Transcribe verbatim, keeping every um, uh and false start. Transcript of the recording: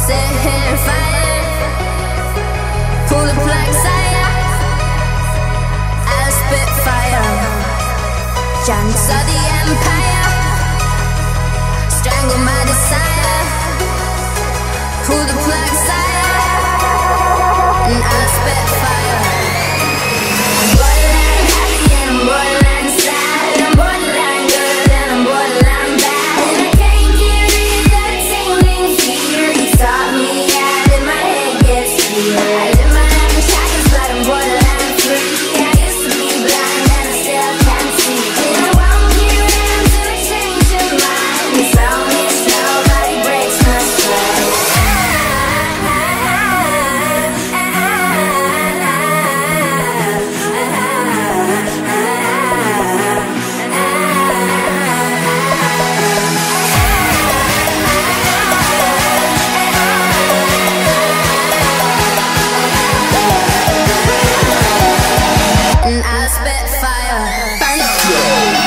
set fire, pull the plug, sire. I'll spit fire, chance of the empire, strangle my desire, pull the plug, sire, and I'll spit fire. I'm borderline happy and I'm borderline sad, I'm borderline good and I'm borderline bad, and I can't get rid of that tingling fear you taught me at, and my head gets clear. I live my life in shackles but I'm borderline free. I used to be blind and I still can't see, and I won't give in to a change of mind. You tell me slow but it breaks my stride. And I spit fire, burn it.